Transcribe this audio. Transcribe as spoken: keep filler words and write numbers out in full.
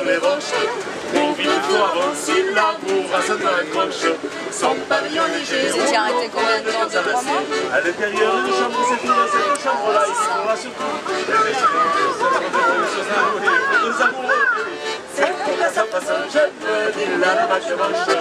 les roches. Pour vivre, il faut avancer, l'amour à cette accroche. Son pavillon léger. Vous étiez arrêté combien de temps? Deux, trois mois? À l'intérieur d'une chambre, c'est dans cette chambre-là, il se fera surtout. C'est pour que ça fasse un jeune, il a la vache manche.